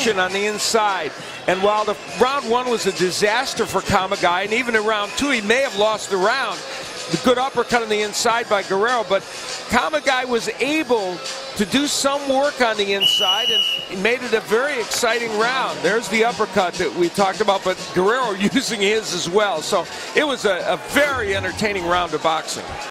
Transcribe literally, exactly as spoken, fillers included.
action on the inside. And while the round one was a disaster for Kamegai, and even in round two he may have lost the round, the good uppercut on the inside by Guerrero, but Kamegai was able to do some work on the inside, and he made it a very exciting round. There's the uppercut that we talked about, but Guerrero using his as well. So it was a, a very entertaining round of boxing.